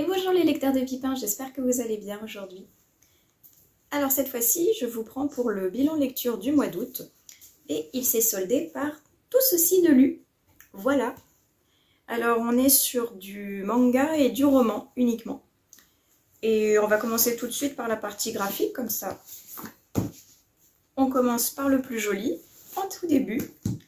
Et bonjour les lecteurs de Pipin, j'espère que vous allez bien aujourd'hui. Alors cette fois-ci, je vous prends pour le bilan lecture du mois d'août et il s'est soldé par tout ceci de lu. Voilà. Alors on est sur du manga et du roman uniquement. Et on va commencer tout de suite par la partie graphique, comme ça. On commence par le plus joli, en tout début.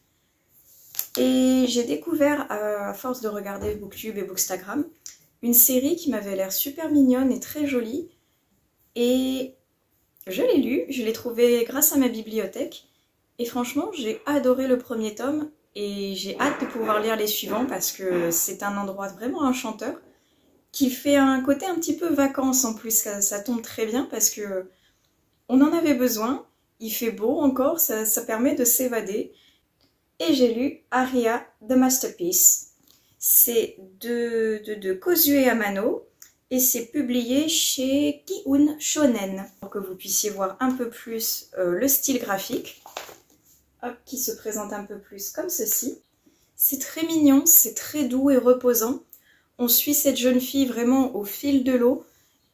Et j'ai découvert, à force de regarder Booktube et Bookstagram, une série qui m'avait l'air super mignonne et très jolie. Et je l'ai lue, je l'ai trouvée grâce à ma bibliothèque. Et franchement, j'ai adoré le premier tome et j'ai hâte de pouvoir lire les suivants parce que c'est un endroit vraiment enchanteur qui fait un côté un petit peu vacances en plus. Ça tombe très bien parce que on en avait besoin. Il fait beau encore, ça permet de s'évader. Et j'ai lu Aria, The Masterpiece. C'est de Kozue Amano et c'est publié chez Kiun Shonen. Pour que vous puissiez voir un peu plus le style graphique, hop, qui se présente un peu plus comme ceci. C'est très mignon, c'est très doux et reposant. On suit cette jeune fille vraiment au fil de l'eau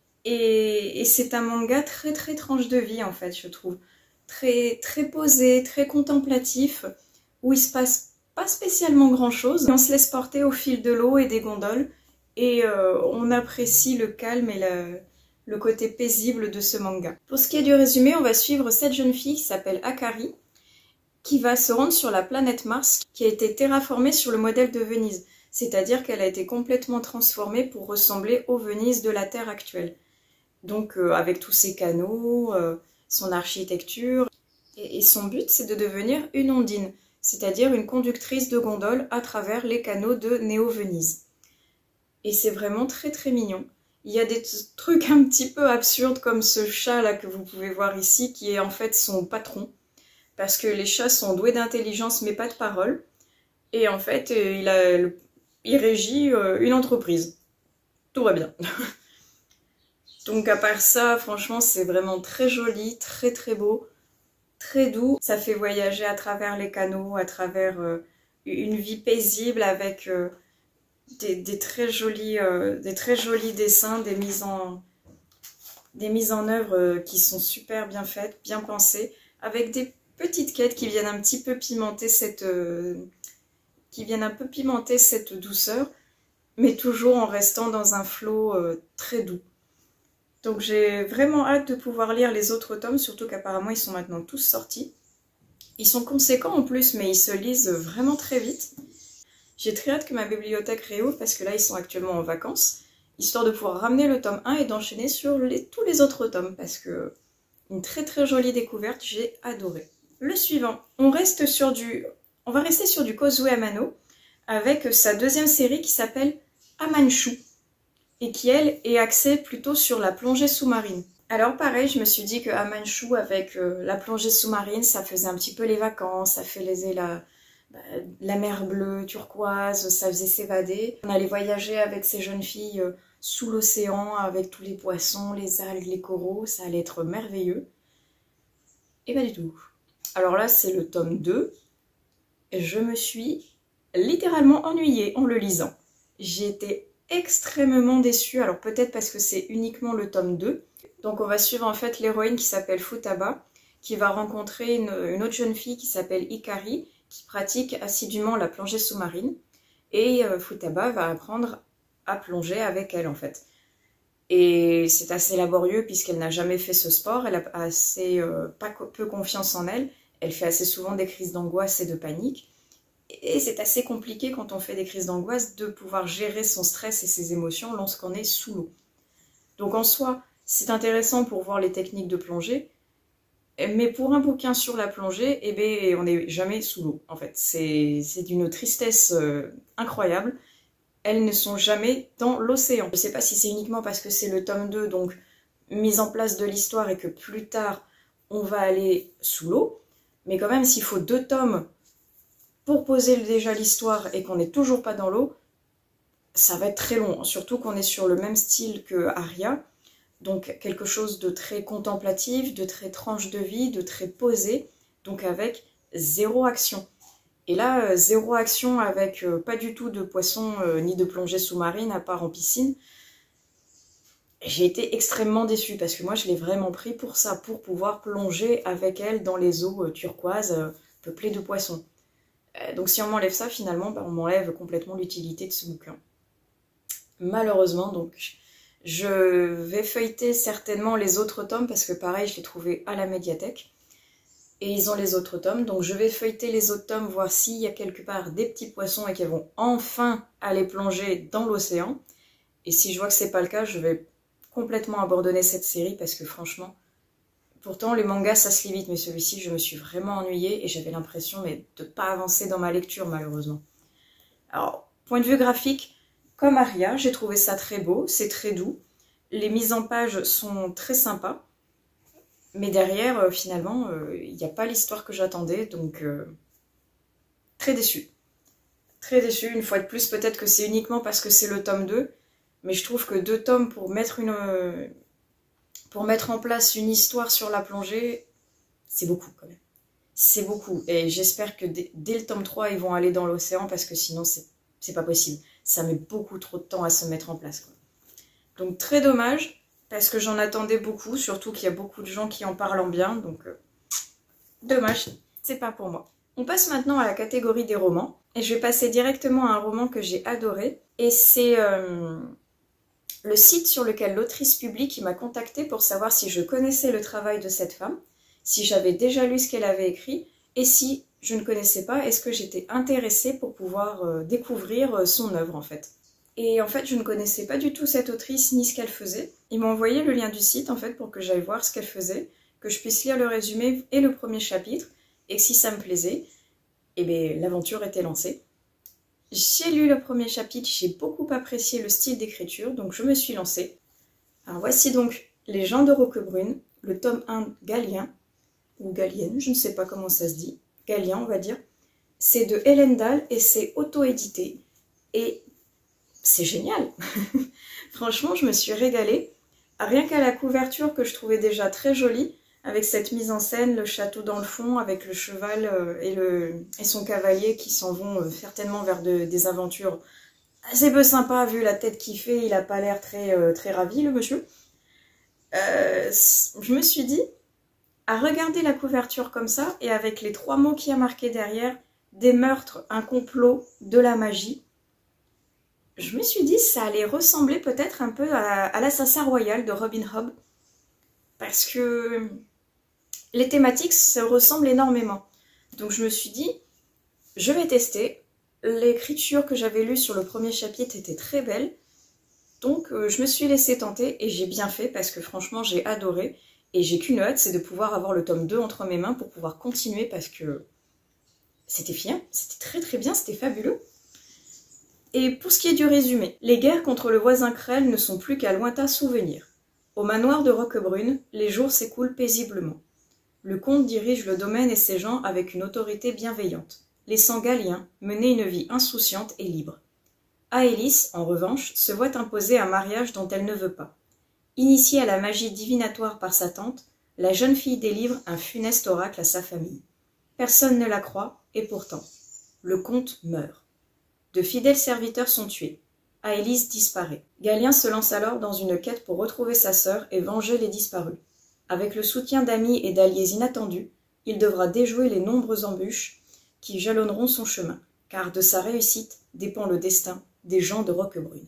et c'est un manga très tranche de vie en fait, je trouve. Très posé, très contemplatif, où il se passe pas spécialement grand chose. On se laisse porter au fil de l'eau et des gondoles et on apprécie le calme et le côté paisible de ce manga. Pour ce qui est du résumé, on va suivre cette jeune fille qui s'appelle Akari, qui va se rendre sur la planète Mars, qui a été terraformée sur le modèle de Venise. C'est-à-dire qu'elle a été complètement transformée pour ressembler aux Venise de la Terre actuelle. Donc avec tous ses canaux, son architecture. Et son but, c'est de devenir une ondine, c'est-à-dire une conductrice de gondole à travers les canaux de Néo-Venise. Et c'est vraiment très mignon. Il y a des trucs un petit peu absurdes comme ce chat là que vous pouvez voir ici, qui est en fait son patron. Parce que les chats sont doués d'intelligence mais pas de parole. Et en fait, il régit une entreprise. Tout va bien. Donc à part ça, franchement, c'est vraiment très joli, très beau, très doux. Ça fait voyager à travers les canaux, à travers une vie paisible avec des très jolis dessins, des mises en œuvre qui sont super bien faites, bien pensées, avec des petites quêtes qui viennent un petit peu pimenter cette douceur, mais toujours en restant dans un flot très doux. Donc j'ai vraiment hâte de pouvoir lire les autres tomes, surtout qu'apparemment ils sont maintenant tous sortis. Ils sont conséquents en plus, mais ils se lisent vraiment très vite. J'ai très hâte que ma bibliothèque réouvre parce que là ils sont actuellement en vacances, histoire de pouvoir ramener le tome 1 et d'enchaîner sur tous les autres tomes, parce que une très jolie découverte, j'ai adoré. Le suivant, on va rester sur du Kozue Amano avec sa deuxième série qui s'appelle Amanchu et qui, elle, est axée plutôt sur la plongée sous-marine. Alors pareil, je me suis dit que Amanchu avec la plongée sous-marine, ça faisait un petit peu les vacances, ça faisait la mer bleue, turquoise, ça faisait s'évader. On allait voyager avec ces jeunes filles sous l'océan avec tous les poissons, les algues, les coraux, ça allait être merveilleux. Et pas du tout. Alors là, c'est le tome 2. Je me suis littéralement ennuyée en le lisant. J'ai été extrêmement déçue, alors peut-être parce que c'est uniquement le tome 2. Donc on va suivre en fait l'héroïne qui s'appelle Futaba, qui va rencontrer une autre jeune fille qui s'appelle Ikari, qui pratique assidûment la plongée sous-marine. Et Futaba va apprendre à plonger avec elle en fait. Et c'est assez laborieux puisqu'elle n'a jamais fait ce sport, elle a assez peu confiance en elle, elle fait assez souvent des crises d'angoisse et de panique. Et c'est assez compliqué quand on fait des crises d'angoisse de pouvoir gérer son stress et ses émotions lorsqu'on est sous l'eau. Donc en soi, c'est intéressant pour voir les techniques de plongée, mais pour un bouquin sur la plongée, eh ben, on n'est jamais sous l'eau en fait. C'est d'une tristesse incroyable. Elles ne sont jamais dans l'océan. Je ne sais pas si c'est uniquement parce que c'est le tome 2, donc mise en place de l'histoire et que plus tard on va aller sous l'eau, mais quand même s'il faut 2 tomes pour poser déjà l'histoire et qu'on n'est toujours pas dans l'eau, ça va être très long, surtout qu'on est sur le même style que Aria, donc quelque chose de très contemplatif, de très tranche de vie, de très posé, donc avec zéro action. Et là, zéro action avec pas du tout de poissons ni de plongée sous-marine à part en piscine, J'ai été extrêmement déçue parce que moi je l'ai vraiment pris pour ça, pour pouvoir plonger avec elle dans les eaux turquoises peuplées de poissons. Donc si on m'enlève ça, finalement, on m'enlève complètement l'utilité de ce bouquin. Malheureusement, donc je vais feuilleter certainement les autres tomes parce que pareil, je l'ai trouvé à la médiathèque. Et ils ont les autres tomes, donc je vais feuilleter les autres tomes, voir s'il y a quelque part des petits poissons et qu'elles vont enfin aller plonger dans l'océan. Et si je vois que c'est pas le cas, je vais complètement abandonner cette série parce que franchement, pourtant les mangas ça se lit vite, mais celui-ci je me suis vraiment ennuyée et j'avais l'impression de ne pas avancer dans ma lecture malheureusement. Alors, point de vue graphique, comme Aria, j'ai trouvé ça très beau, c'est très doux, les mises en page sont très sympas, mais derrière finalement il n'y a pas l'histoire que j'attendais, donc très déçue. Très déçue, une fois de plus, peut-être que c'est uniquement parce que c'est le tome 2, mais je trouve que 2 tomes pour mettre en place une histoire sur la plongée, c'est beaucoup quand même. C'est beaucoup. Et j'espère que dès le tome 3, ils vont aller dans l'océan parce que sinon, c'est pas possible. Ça met beaucoup trop de temps à se mettre en place, quoi. Donc très dommage, parce que j'en attendais beaucoup, surtout qu'il y a beaucoup de gens qui en parlent en bien, donc dommage, c'est pas pour moi. On passe maintenant à la catégorie des romans, et je vais passer directement à un roman que j'ai adoré, et c'est le site sur lequel l'autrice publie qui m'a contactée pour savoir si je connaissais le travail de cette femme, si j'avais déjà lu ce qu'elle avait écrit, et si je ne connaissais pas, est-ce que j'étais intéressée pour pouvoir découvrir son œuvre en fait. Et en fait, je ne connaissais pas du tout cette autrice ni ce qu'elle faisait. Ils m'ont envoyé le lien du site en fait pour que j'aille voir ce qu'elle faisait, que je puisse lire le résumé et le premier chapitre, et que si ça me plaisait, eh bien l'aventure était lancée. J'ai lu le premier chapitre, j'ai beaucoup apprécié le style d'écriture, donc je me suis lancée. Alors voici donc Les gens de Roquebrune, le tome 1 Galien, ou Galienne, je ne sais pas comment ça se dit, Galien on va dire. C'est de Hélène Dahl et c'est auto-édité. Et c'est génial. Franchement, je me suis régalée. Rien qu'à la couverture que je trouvais déjà très jolie, avec cette mise en scène, le château dans le fond, avec le cheval et son cavalier qui s'en vont certainement vers des aventures assez peu sympas, vu la tête qu'il fait, il n'a pas l'air très ravi, le monsieur. Je me suis dit, à regarder la couverture comme ça, et avec les 3 mots qu'il y a marqués derrière, des meurtres, un complot, de la magie, je me suis dit, ça allait ressembler peut-être un peu à l'Assassin Royal de Robin Hobb, parce que les thématiques se ressemblent énormément. Donc je me suis dit, je vais tester. L'écriture que j'avais lue sur le premier chapitre était très belle. Donc je me suis laissée tenter et j'ai bien fait parce que franchement j'ai adoré. Et j'ai qu'une hâte, c'est de pouvoir avoir le tome 2 entre mes mains pour pouvoir continuer parce que c'était bien, c'était très très bien, c'était fabuleux. Et pour ce qui est du résumé, les guerres contre le voisin Krell ne sont plus qu'à lointain souvenir. Au manoir de Roquebrune, les jours s'écoulent paisiblement. Le comte dirige le domaine et ses gens avec une autorité bienveillante, laissant Galien mener une vie insouciante et libre. Aélis, en revanche, se voit imposer un mariage dont elle ne veut pas. Initiée à la magie divinatoire par sa tante, la jeune fille délivre un funeste oracle à sa famille. Personne ne la croit, et pourtant, le comte meurt. De fidèles serviteurs sont tués. Aélis disparaît. Galien se lance alors dans une quête pour retrouver sa sœur et venger les disparus. Avec le soutien d'amis et d'alliés inattendus, il devra déjouer les nombreuses embûches qui jalonneront son chemin, car de sa réussite dépend le destin des gens de Roquebrune.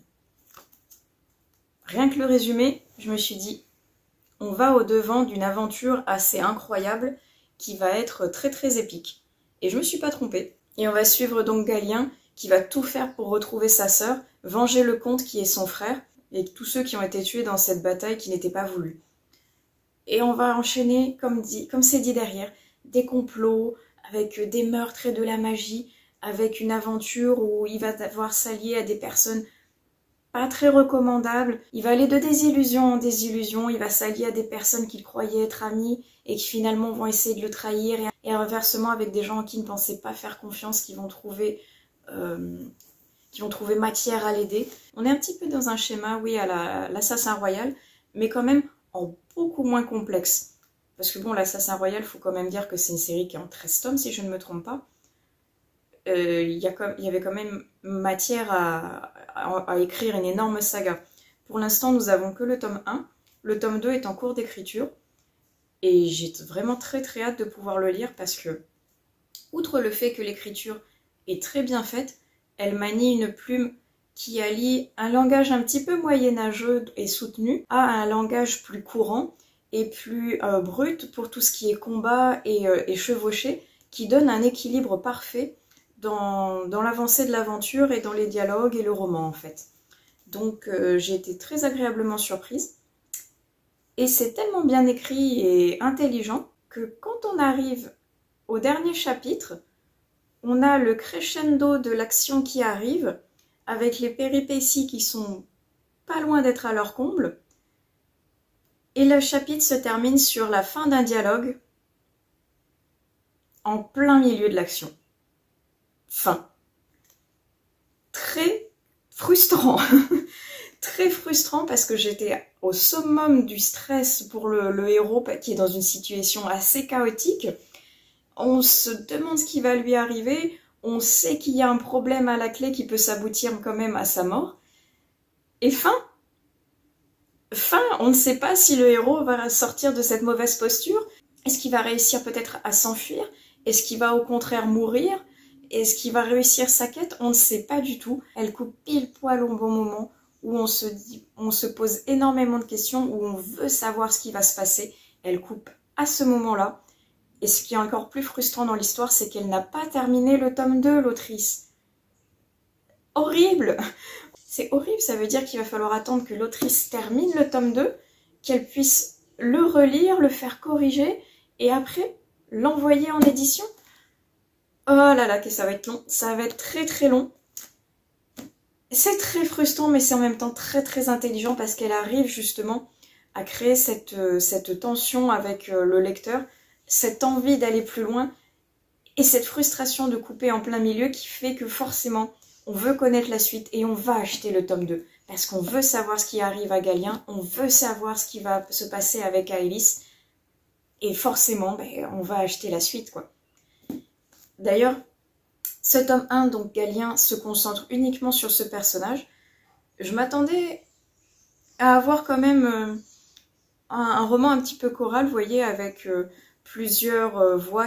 Rien que le résumé, je me suis dit, on va au-devant d'une aventure assez incroyable qui va être très très épique. Et je me suis pas trompée. Et on va suivre donc Galien qui va tout faire pour retrouver sa sœur, venger le comte qui est son frère, et tous ceux qui ont été tués dans cette bataille qui n'était pas voulue. Et on va enchaîner, comme c'est dit derrière, des complots, avec des meurtres et de la magie, avec une aventure où il va devoir s'allier à des personnes pas très recommandables. Il va aller de désillusion en désillusion, il va s'allier à des personnes qu'il croyait être amies et qui finalement vont essayer de le trahir, et inversement avec des gens qui ne pensaient pas faire confiance, qui vont trouver matière à l'aider. On est un petit peu dans un schéma, oui, à l'Assassin Royal, mais quand même en beaucoup moins complexe. Parce que bon, l'Assassin Royal, il faut quand même dire que c'est une série qui est en 13 tomes, si je ne me trompe pas. Il y avait quand même matière à écrire une énorme saga. Pour l'instant, nous avons que le tome 1. Le tome 2 est en cours d'écriture. Et j'ai vraiment très très hâte de pouvoir le lire parce que, outre le fait que l'écriture est très bien faite, elle manie une plume qui allie un langage un petit peu moyenâgeux et soutenu à un langage plus courant et plus brut pour tout ce qui est combat et chevauché, qui donne un équilibre parfait dans l'avancée de l'aventure et dans les dialogues et le roman en fait. Donc j'ai été très agréablement surprise. Et c'est tellement bien écrit et intelligent que quand on arrive au dernier chapitre, on a le crescendo de l'action qui arrive, avec les péripéties qui sont pas loin d'être à leur comble. Et le chapitre se termine sur la fin d'un dialogue en plein milieu de l'action. Fin. Très frustrant. Très frustrant parce que j'étais au summum du stress pour le héros qui est dans une situation assez chaotique. On se demande ce qui va lui arriver, on sait qu'il y a un problème à la clé qui peut s'aboutir quand même à sa mort. Et fin, on ne sait pas si le héros va sortir de cette mauvaise posture. Est-ce qu'il va réussir peut-être à s'enfuir? Est-ce qu'il va au contraire mourir? Est-ce qu'il va réussir sa quête? On ne sait pas du tout. Elle coupe pile poil au bon moment où on se pose énormément de questions, où on veut savoir ce qui va se passer. Elle coupe à ce moment-là. Et ce qui est encore plus frustrant dans l'histoire, c'est qu'elle n'a pas terminé le tome 2, l'autrice. Horrible! C'est horrible, ça veut dire qu'il va falloir attendre que l'autrice termine le tome 2, qu'elle puisse le relire, le faire corriger, et après, l'envoyer en édition. Oh là là, que ça va être long. Ça va être très très long. C'est très frustrant, mais c'est en même temps très très intelligent parce qu'elle arrive justement à créer cette tension avec le lecteur, cette envie d'aller plus loin et cette frustration de couper en plein milieu qui fait que forcément on veut connaître la suite et on va acheter le tome 2 parce qu'on veut savoir ce qui arrive à Galien, on veut savoir ce qui va se passer avec Aélis et forcément on va acheter la suite quoi. D'ailleurs, ce tome 1, donc Galien, se concentre uniquement sur ce personnage. Je m'attendais à avoir quand même un roman un petit peu choral, vous voyez, avec plusieurs voix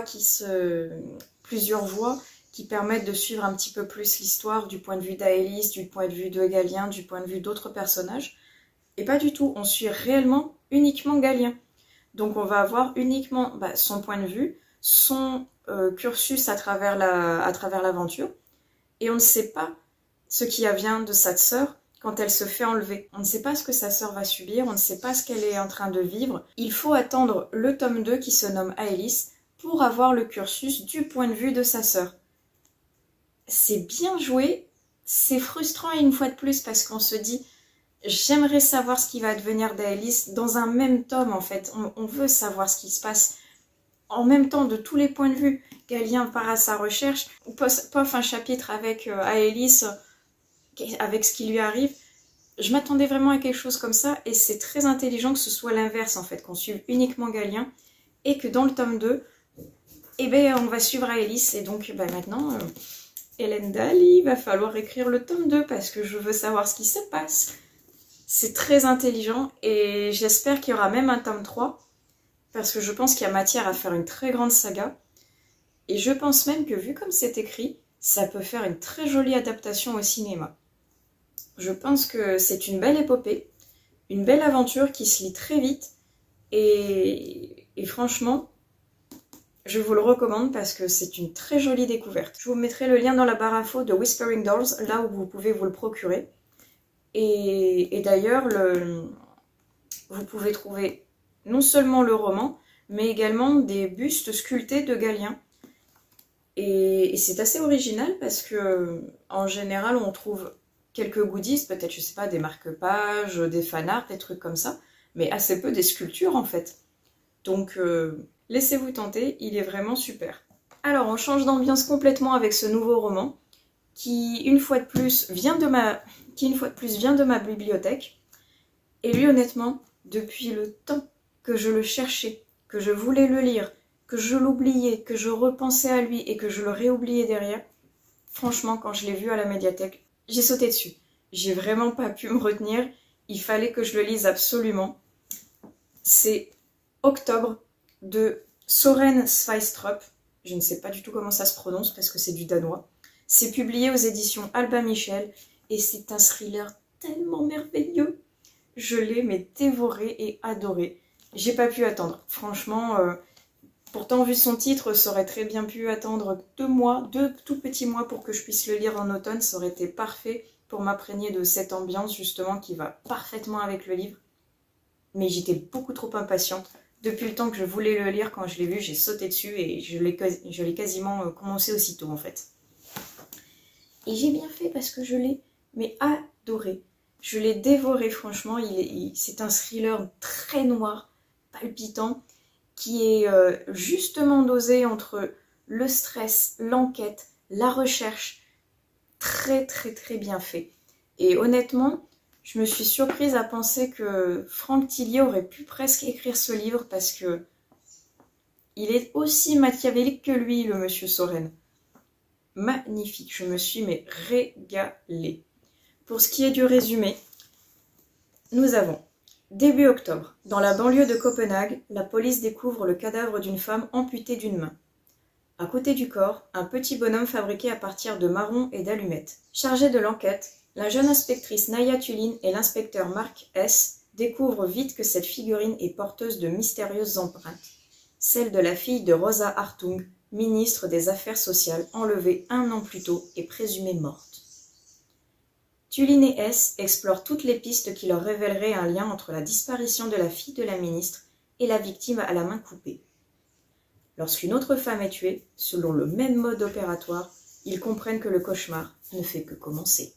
qui permettent de suivre un petit peu plus l'histoire du point de vue d'Aélis, du point de vue de Galien, du point de vue d'autres personnages. Et pas du tout, on suit réellement uniquement Galien. Donc on va avoir uniquement son point de vue, son cursus à travers l'aventure, et on ne sait pas ce qui advient de sa sœur quand elle se fait enlever. On ne sait pas ce que sa sœur va subir, on ne sait pas ce qu'elle est en train de vivre. Il faut attendre le tome 2 qui se nomme Aélis pour avoir le cursus du point de vue de sa sœur. C'est bien joué, c'est frustrant une fois de plus parce qu'on se dit j'aimerais savoir ce qui va advenir d'Aélis dans un même tome en fait. On veut savoir ce qui se passe en même temps de tous les points de vue. Galien part à sa recherche, pof un chapitre avec Aélis, avec ce qui lui arrive. Je m'attendais vraiment à quelque chose comme ça et c'est très intelligent que ce soit l'inverse en fait, qu'on suive uniquement Galien et que dans le tome 2, on va suivre Aélis et donc maintenant, Hélène Daly, il va falloir écrire le tome 2 parce que je veux savoir ce qui se passe. C'est très intelligent et j'espère qu'il y aura même un tome 3 parce que je pense qu'il y a matière à faire une très grande saga. Et je pense même que vu comme c'est écrit, ça peut faire une très jolie adaptation au cinéma. Je pense que c'est une belle épopée, une belle aventure qui se lit très vite. Et franchement, je vous le recommande parce que c'est une très jolie découverte. Je vous mettrai le lien dans la barre info de Whispering Doors, là où vous pouvez vous le procurer. Et d'ailleurs, vous pouvez trouver non seulement le roman, mais également des bustes sculptés de Galien. Et c'est assez original parce que en général, on trouve quelques goodies, peut-être, je sais pas, des marque-pages, des fanarts, des trucs comme ça, mais assez peu des sculptures en fait. Donc, laissez-vous tenter, il est vraiment super. Alors, on change d'ambiance complètement avec ce nouveau roman qui, une fois de plus, vient de ma bibliothèque. Et lui, honnêtement, depuis le temps que je le cherchais, que je voulais le lire, que je l'oubliais, que je repensais à lui et que je le réoubliais derrière, franchement, quand je l'ai vu à la médiathèque, j'ai sauté dessus. J'ai vraiment pas pu me retenir. il fallait que je le lise absolument. C'est Octobre de Soren Sveistrup. Je ne sais pas du tout comment ça se prononce parce que c'est du danois. C'est publié aux éditions Albin Michel et c'est un thriller tellement merveilleux. Je l'ai mais dévoré et adoré. J'ai pas pu attendre. Franchement, pourtant vu son titre, ça aurait très bien pu attendre 2 mois, 2 tout petits mois pour que je puisse le lire en automne. Ça aurait été parfait pour m'imprégner de cette ambiance justement qui va parfaitement avec le livre. Mais j'étais beaucoup trop impatiente. Depuis le temps que je voulais le lire, quand je l'ai vu, j'ai sauté dessus et je l'ai quasiment commencé aussitôt en fait. Et j'ai bien fait parce que je l'ai mais adoré. Je l'ai dévoré franchement, c'est un thriller très noir, palpitant, qui est justement dosé entre le stress, l'enquête, la recherche, très bien fait. Et honnêtement, je me suis surprise à penser que Franck Tillier aurait pu presque écrire ce livre parce que il est aussi machiavélique que lui, le monsieur Soren. Magnifique, je me suis mais régalée. Pour ce qui est du résumé, nous avons début octobre. Dans la banlieue de Copenhague, la police découvre le cadavre d'une femme amputée d'une main. À côté du corps, un petit bonhomme fabriqué à partir de marrons et d'allumettes. Chargé de l'enquête, la jeune inspectrice Naya Tulin et l'inspecteur Mark S. découvrent vite que cette figurine est porteuse de mystérieuses empreintes. Celle de la fille de Rosa Hartung, ministre des Affaires sociales, enlevée 1 an plus tôt et présumée morte. Tulin et S explorent toutes les pistes qui leur révéleraient un lien entre la disparition de la fille de la ministre et la victime à la main coupée. Lorsqu'une autre femme est tuée, selon le même mode opératoire, ils comprennent que le cauchemar ne fait que commencer.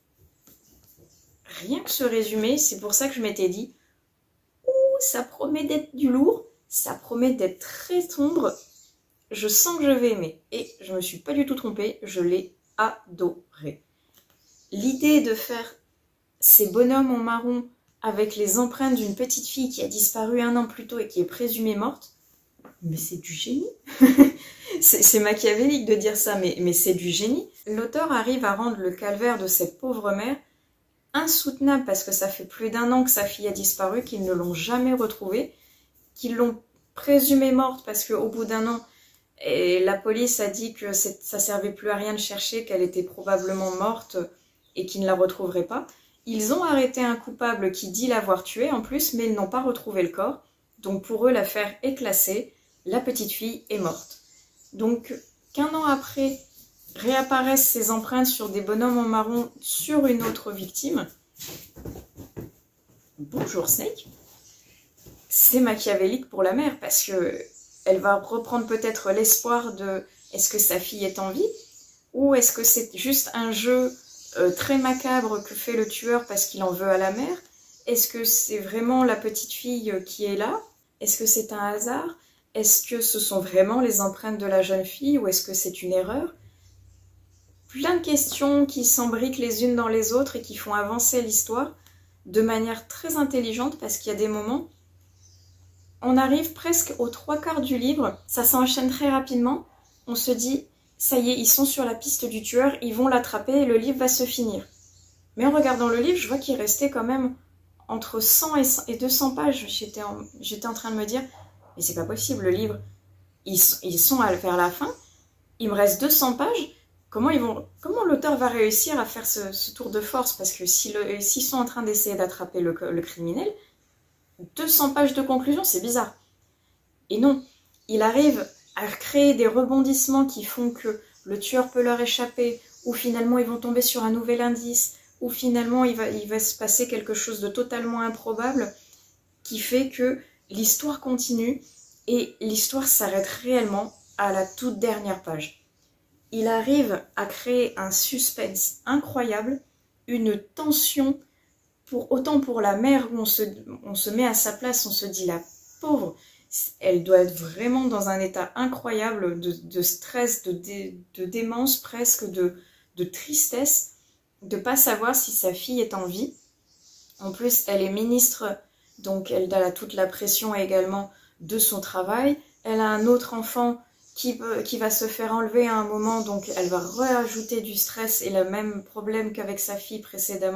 Rien que ce résumé, c'est pour ça que je m'étais dit « Ouh, ça promet d'être du lourd, ça promet d'être très sombre, je sens que je vais aimer. » Et je ne me suis pas du tout trompée, je l'ai adoré. L'idée de faire ces bonhommes en marron avec les empreintes d'une petite fille qui a disparu 1 an plus tôt et qui est présumée morte, mais c'est du génie. C'est machiavélique de dire ça, mais c'est du génie. L'auteur arrive à rendre le calvaire de cette pauvre mère insoutenable parce que ça fait plus d'1 an que sa fille a disparu, qu'ils ne l'ont jamais retrouvée, qu'ils l'ont présumée morte parce qu'au bout d'1 an, la police a dit que ça servait plus à rien de chercher, qu'elle était probablement morte et qu'ils ne la retrouveraient pas. Ils ont arrêté un coupable qui dit l'avoir tuée en plus, mais ils n'ont pas retrouvé le corps. Donc pour eux, l'affaire est classée, la petite fille est morte. Donc qu'1 an après, réapparaissent ces empreintes sur des bonhommes en marron sur une autre victime. Bonjour Snake. C'est machiavélique pour la mère parce que elle va reprendre peut-être l'espoir de est-ce que sa fille est en vie ou est-ce que c'est juste un jeu très macabre que fait le tueur parce qu'il en veut à la mère. Est-ce que c'est vraiment la petite fille qui est là? Est-ce que c'est un hasard? Est-ce que ce sont vraiment les empreintes de la jeune fille ou est-ce que c'est une erreur? Plein de questions qui s'embriquent les unes dans les autres et qui font avancer l'histoire de manière très intelligente parce qu'il y a des moments, on arrive presque aux 3/4 du livre, ça s'enchaîne très rapidement, on se dit, ça y est, ils sont sur la piste du tueur, ils vont l'attraper et le livre va se finir. Mais en regardant le livre, je vois qu'il restait quand même entre 100 et 200 pages. J'étais en train de me dire, mais c'est pas possible, le livre, ils sont vers la fin, il me reste 200 pages, comment l'auteur va réussir à faire ce tour de force? Parce que s'ils sont en train d'essayer d'attraper le criminel, 200 pages de conclusion, c'est bizarre. Et non, il arrive à créer des rebondissements qui font que le tueur peut leur échapper, ou finalement ils vont tomber sur un nouvel indice, ou finalement il va se passer quelque chose de totalement improbable, qui fait que l'histoire continue, et l'histoire s'arrête réellement à la toute dernière page. Il arrive à créer un suspense incroyable, une tension, autant pour la mère où on se met à sa place, on se dit la pauvre, elle doit être vraiment dans un état incroyable de stress, de démence presque, de tristesse, de ne pas savoir si sa fille est en vie. En plus, elle est ministre, donc elle a toute la pression également de son travail. Elle a un autre enfant qui va se faire enlever à un moment, donc elle va rajouter du stress et le même problème qu'avec sa fille précédemment,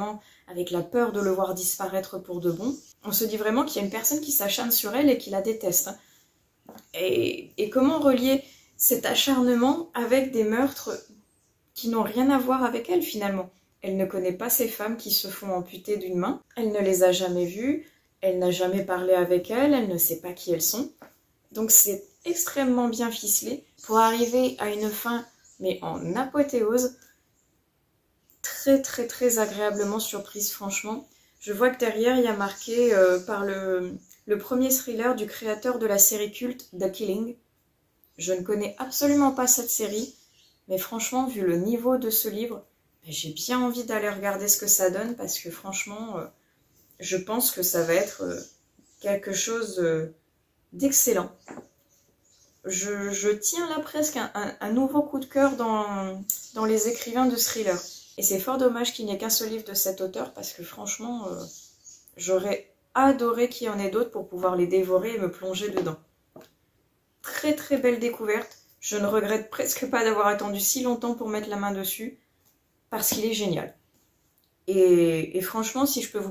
avec la peur de le voir disparaître pour de bon. On se dit vraiment qu'il y a une personne qui s'acharne sur elle et qui la déteste. Et comment relier cet acharnement avec des meurtres qui n'ont rien à voir avec elle finalement? Elle ne connaît pas ces femmes qui se font amputer d'une main, elle ne les a jamais vues, elle n'a jamais parlé avec elles, elle ne sait pas qui elles sont. Donc c'est extrêmement bien ficelé pour arriver à une fin, mais en apothéose, très agréablement surprise franchement. Je vois que derrière il y a marqué par le premier thriller du créateur de la série culte The Killing. Je ne connais absolument pas cette série, mais franchement vu le niveau de ce livre, j'ai bien envie d'aller regarder ce que ça donne parce que franchement, je pense que ça va être quelque chose d'excellent. Je tiens là presque un nouveau coup de cœur dans les écrivains de thriller. Et c'est fort dommage qu'il n'y ait qu'un seul livre de cet auteur parce que franchement, j'aurais adoré qu'il y en ait d'autres pour pouvoir les dévorer et me plonger dedans. Très belle découverte. Je ne regrette presque pas d'avoir attendu si longtemps pour mettre la main dessus parce qu'il est génial. Et franchement, si je peux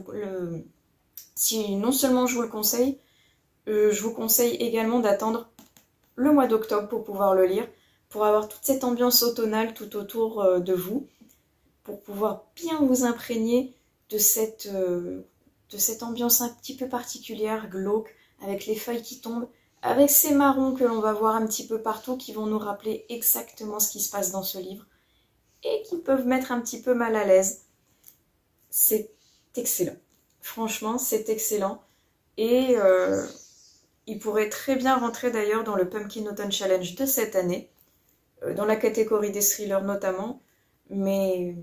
si non seulement je vous le conseille, je vous conseille également d'attendre le mois d'octobre pour pouvoir le lire, pour avoir toute cette ambiance automnale tout autour de vous, pour pouvoir bien vous imprégner de cette ambiance un petit peu particulière, glauque, avec les feuilles qui tombent, avec ces marrons que l'on va voir un petit peu partout qui vont nous rappeler exactement ce qui se passe dans ce livre et qui peuvent mettre un petit peu mal à l'aise. C'est excellent. Franchement, c'est excellent. Et il pourrait très bien rentrer d'ailleurs dans le Pumpkin Autumn Challenge de cette année, dans la catégorie des thrillers notamment, mais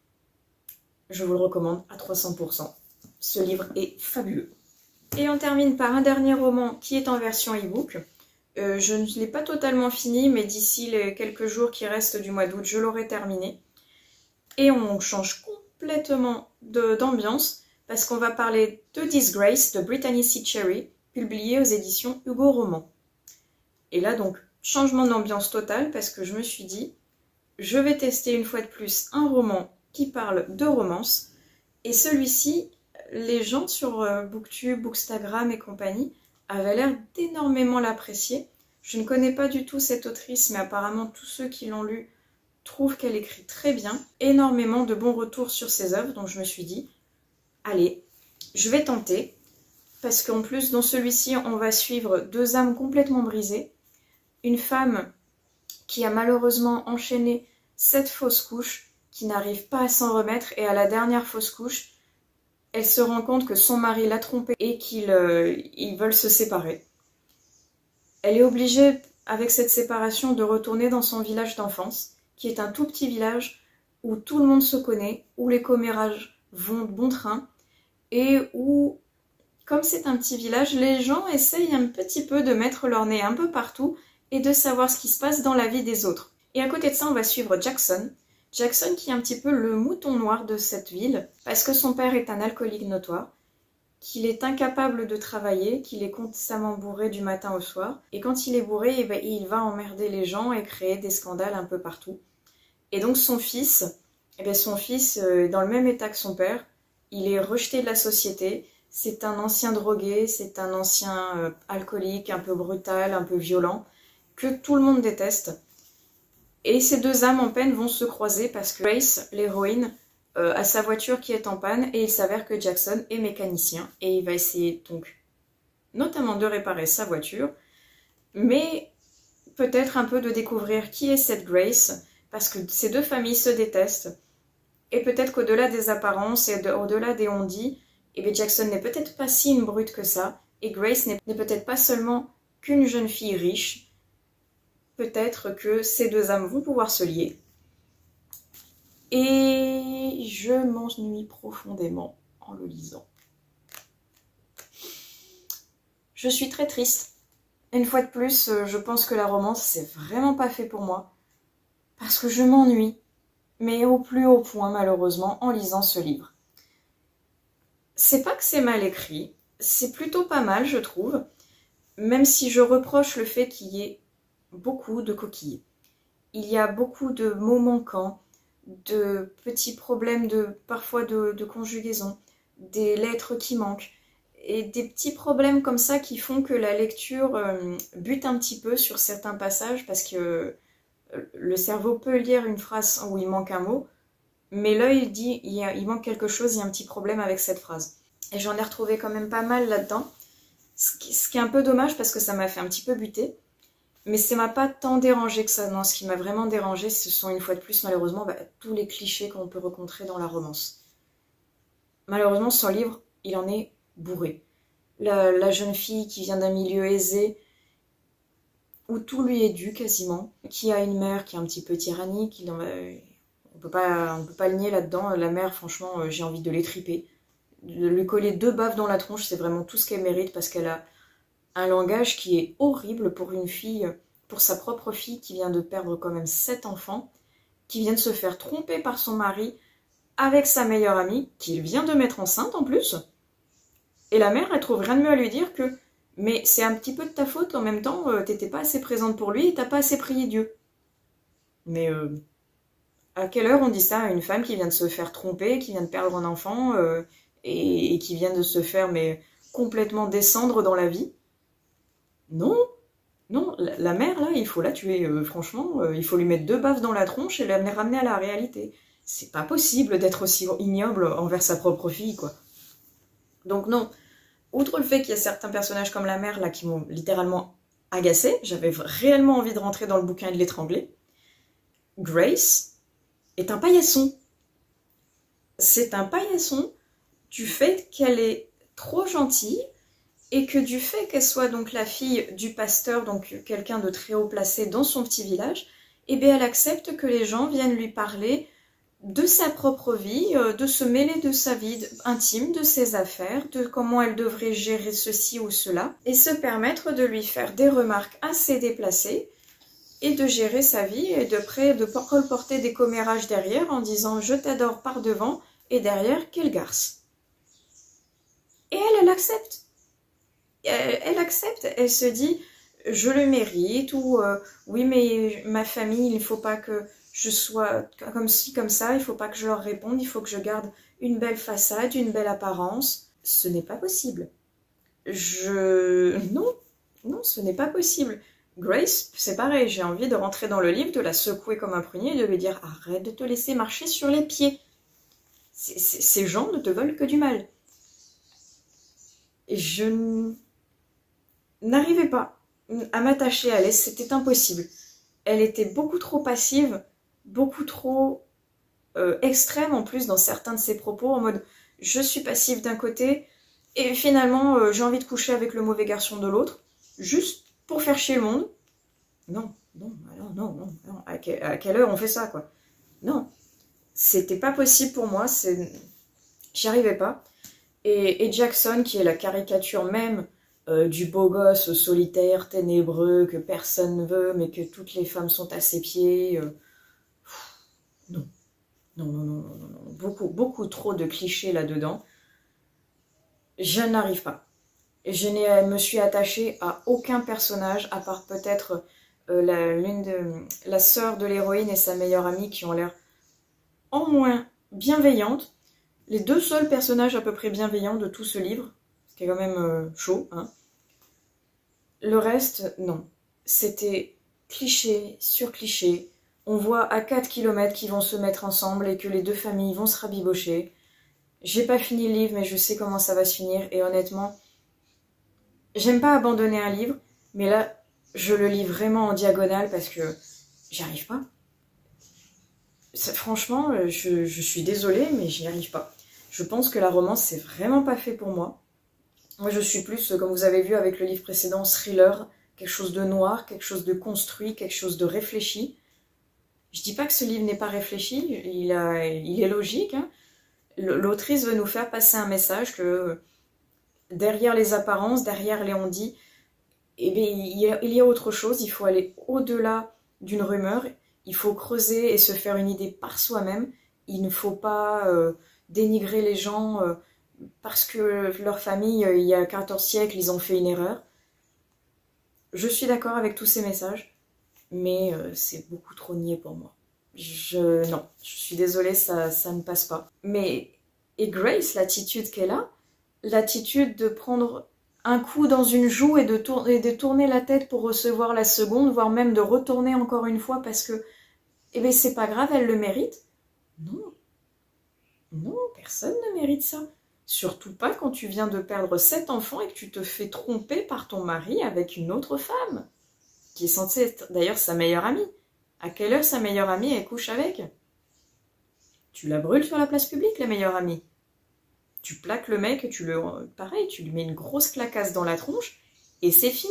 je vous le recommande à 300%. Ce livre est fabuleux. Et on termine par un dernier roman qui est en version e-book. Je ne l'ai pas totalement fini, mais d'ici les quelques jours qui restent du mois d'août, je l'aurai terminé. Et on change complètement d'ambiance, parce qu'on va parler de Disgrace de Brittany C. Cherry, publié aux éditions Hugo Roman. Et là donc, changement d'ambiance total, parce que je me suis dit, je vais tester une fois de plus un roman qui parle de romance, et celui-ci, les gens sur Booktube, Bookstagram et compagnie avaient l'air d'énormément l'apprécier. Je ne connais pas du tout cette autrice, mais apparemment tous ceux qui l'ont lu trouvent qu'elle écrit très bien. Énormément de bons retours sur ses œuvres, donc je me suis dit, allez, je vais tenter. Parce qu'en plus, dans celui-ci, on va suivre deux âmes complètement brisées. Une femme qui a malheureusement enchaîné 7 fausses couches, qui n'arrive pas à s'en remettre, et à la dernière fausse couche, elle se rend compte que son mari l'a trompée et qu'ils veulent se séparer. Elle est obligée, avec cette séparation, de retourner dans son village d'enfance, qui est un tout petit village où tout le monde se connaît, où les commérages vont de bon train, et où, comme c'est un petit village, les gens essayent un petit peu de mettre leur nez un peu partout et de savoir ce qui se passe dans la vie des autres. Et à côté de ça, on va suivre Jackson. Jackson qui est un petit peu le mouton noir de cette ville, parce que son père est un alcoolique notoire, qu'il est incapable de travailler, qu'il est constamment bourré du matin au soir, et quand il est bourré, il va emmerder les gens et créer des scandales un peu partout. Et donc son fils est dans le même état que son père, il est rejeté de la société, c'est un ancien drogué, c'est un ancien alcoolique, un peu brutal, un peu violent, que tout le monde déteste. Et ces deux âmes en peine vont se croiser parce que Grace, l'héroïne, a sa voiture qui est en panne et il s'avère que Jackson est mécanicien et il va essayer donc notamment de réparer sa voiture, mais peut-être un peu de découvrir qui est cette Grace parce que ces deux familles se détestent et peut-être qu'au-delà des apparences et au-delà des on-dit, Jackson n'est peut-être pas si une brute que ça et Grace n'est peut-être pas seulement qu'une jeune fille riche. Peut-être que ces deux âmes vont pouvoir se lier. Et je m'ennuie profondément en le lisant. Je suis très triste. Une fois de plus, je pense que la romance, c'est vraiment pas fait pour moi. Parce que je m'ennuie. Mais au plus haut point, malheureusement, en lisant ce livre. C'est pas que c'est mal écrit. C'est plutôt pas mal, je trouve. Même si je reproche le fait qu'il y ait beaucoup de coquilles. Il y a beaucoup de mots manquants, de petits problèmes parfois de conjugaison, des lettres qui manquent, et des petits problèmes comme ça qui font que la lecture bute un petit peu sur certains passages, parce que le cerveau peut lire une phrase où il manque un mot, mais l'œil dit il manque quelque chose, il y a un petit problème avec cette phrase. Et j'en ai retrouvé quand même pas mal là-dedans, ce qui est un peu dommage parce que ça m'a fait un petit peu buter. Mais ça m'a pas tant dérangé que ça. Non, ce qui m'a vraiment dérangé, ce sont une fois de plus, malheureusement, tous les clichés qu'on peut rencontrer dans la romance. Malheureusement, ce livre, il en est bourré. La jeune fille qui vient d'un milieu aisé, où tout lui est dû quasiment, qui a une mère qui est un petit peu tyrannique, on peut pas le nier là-dedans. La mère, franchement, j'ai envie de l'étriper. De lui coller 2 baffes dans la tronche, c'est vraiment tout ce qu'elle mérite, parce qu'elle a un langage qui est horrible pour une fille, pour sa propre fille qui vient de perdre quand même 7 enfants, qui vient de se faire tromper par son mari avec sa meilleure amie, qu'il vient de mettre enceinte en plus. Et la mère, elle trouve rien de mieux à lui dire que « mais c'est un petit peu de ta faute, en même temps, t'étais pas assez présente pour lui et t'as pas assez prié Dieu. » Mais à quelle heure on dit ça à une femme qui vient de se faire tromper, qui vient de perdre un enfant et qui vient de se faire complètement descendre dans la vie? Non, non, la mère, là, il faut la tuer. Franchement, il faut lui mettre 2 baffes dans la tronche et la ramener à la réalité. C'est pas possible d'être aussi ignoble envers sa propre fille, quoi. Donc non, outre le fait qu'il y a certains personnages comme la mère, là, qui m'ont littéralement agacée, j'avais réellement envie de rentrer dans le bouquin et de l'étrangler, Grace est un paillasson. C'est un paillasson du fait qu'elle est trop gentille, et que du fait qu'elle soit donc la fille du pasteur, donc quelqu'un de très haut placé dans son petit village, eh bien elle accepte que les gens viennent lui parler de sa propre vie, de se mêler de sa vie intime, de ses affaires, de comment elle devrait gérer ceci ou cela, et se permettre de lui faire des remarques assez déplacées, et de gérer sa vie, et de colporter des commérages derrière en disant « je t'adore par devant » et derrière « quelle garce ». Et elle accepte. Elle accepte, elle se dit je le mérite, ou oui mais ma famille, il ne faut pas que je sois comme ci, comme ça, il ne faut pas que je leur réponde, il faut que je garde une belle façade, une belle apparence. Ce n'est pas possible. Non, non, ce n'est pas possible. Grace, c'est pareil, j'ai envie de rentrer dans le livre, de la secouer comme un prunier et de lui dire arrête de te laisser marcher sur les pieds. Ces gens ne te veulent que du mal. Et je n'arrivais pas à m'attacher à elle, c'était impossible. Elle était beaucoup trop passive, beaucoup trop extrême en plus dans certains de ses propos, en mode je suis passive d'un côté et finalement j'ai envie de coucher avec le mauvais garçon de l'autre, juste pour faire chier le monde. Non, non, alors non, à quelle heure on fait ça, quoi? Non, c'était pas possible pour moi, j'y arrivais pas. Et Jackson, qui est la caricature même du beau gosse solitaire, ténébreux, que personne ne veut, mais que toutes les femmes sont à ses pieds. Non. Non. Beaucoup trop de clichés là-dedans. Je n'arrive pas. Je me suis attachée à aucun personnage, à part peut-être la sœur de l'héroïne et sa meilleure amie, qui ont l'air en moins bienveillantes. Les 2 seuls personnages à peu près bienveillants de tout ce livre, ce qui est quand même chaud, hein. Le reste, non. C'était cliché sur cliché. On voit à 4 km qu'ils vont se mettre ensemble et que les 2 familles vont se rabibocher. J'ai pas fini le livre, mais je sais comment ça va se finir. Et honnêtement, j'aime pas abandonner un livre, mais là, je le lis vraiment en diagonale parce que j'y arrive pas. Franchement, je suis désolée, mais j'y arrive pas. Je pense que la romance, c'est vraiment pas fait pour moi. Moi, je suis plus, comme vous avez vu avec le livre précédent, thriller, quelque chose de noir, quelque chose de construit, quelque chose de réfléchi. Je dis pas que ce livre n'est pas réfléchi, il est logique, hein. L'autrice veut nous faire passer un message que derrière les apparences, derrière les on-dit, eh bien, il y a autre chose, il faut aller au-delà d'une rumeur, il faut creuser et se faire une idée par soi-même. Il ne faut pas dénigrer les gens parce que leur famille, il y a 14 siècles, ils ont fait une erreur. Je suis d'accord avec tous ces messages, mais c'est beaucoup trop niais pour moi. Non, je suis désolée, ça ne passe pas. Et Grace, l'attitude qu'elle a, l'attitude de prendre un coup dans une joue et de tourner la tête pour recevoir la seconde, voire même de retourner encore une fois parce que, eh ben c'est pas grave, elle le mérite. Non, non, personne ne mérite ça. Surtout pas quand tu viens de perdre 7 enfants et que tu te fais tromper par ton mari avec une autre femme, qui est censée être d'ailleurs sa meilleure amie. À quelle heure sa meilleure amie elle couche avec? Tu la brûles sur la place publique, la meilleure amie. Tu plaques le mec, pareil, tu lui mets une grosse clacasse dans la tronche et c'est fini.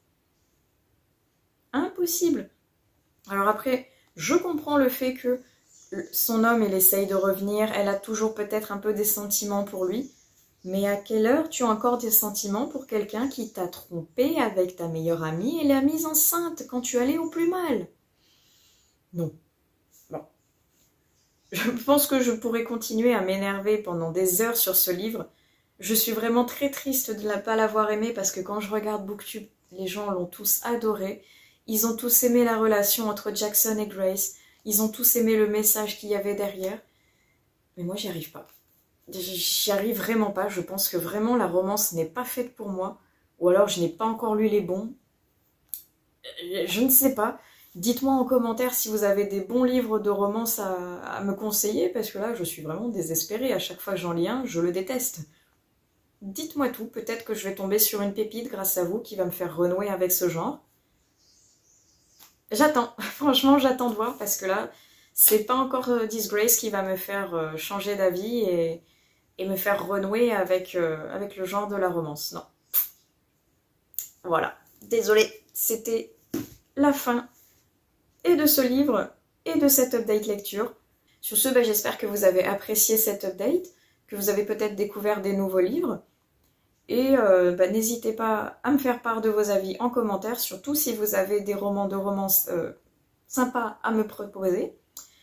Impossible. Alors après, je comprends le fait que son homme, il essaye de revenir, elle a toujours peut-être un peu des sentiments pour lui, mais à quelle heure tu as encore des sentiments pour quelqu'un qui t'a trompé avec ta meilleure amie et l'a mise enceinte quand tu allais au plus mal? Non. Bon. Je pense que je pourrais continuer à m'énerver pendant des heures sur ce livre. Je suis vraiment très triste de ne pas l'avoir aimé parce que quand je regarde BookTube, les gens l'ont tous adoré. Ils ont tous aimé la relation entre Jackson et Grace. Ils ont tous aimé le message qu'il y avait derrière. Mais moi, j'y arrive pas. J'y arrive vraiment pas. Je pense que vraiment la romance n'est pas faite pour moi. Ou alors je n'ai pas encore lu les bons. Je ne sais pas. Dites-moi en commentaire si vous avez des bons livres de romance à me conseiller, parce que là, je suis vraiment désespérée. À chaque fois que j'en lis un, je le déteste. Dites-moi tout. Peut-être que je vais tomber sur une pépite grâce à vous qui va me faire renouer avec ce genre. J'attends. Franchement, j'attends de voir, parce que là, c'est pas encore Disgrace qui va me faire changer d'avis et me faire renouer avec le genre de la romance. Non. Voilà. Désolée, c'était la fin et de ce livre et de cette update lecture. Sur ce, j'espère que vous avez apprécié cette update, que vous avez peut-être découvert des nouveaux livres. Et n'hésitez pas à me faire part de vos avis en commentaire, surtout si vous avez des romans de romance sympas à me proposer.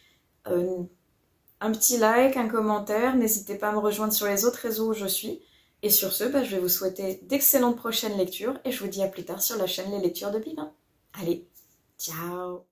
Un petit like, un commentaire, n'hésitez pas à me rejoindre sur les autres réseaux où je suis. Et sur ce, je vais vous souhaiter d'excellentes prochaines lectures et je vous dis à plus tard sur la chaîne Les Lectures de Pipin. Allez, ciao!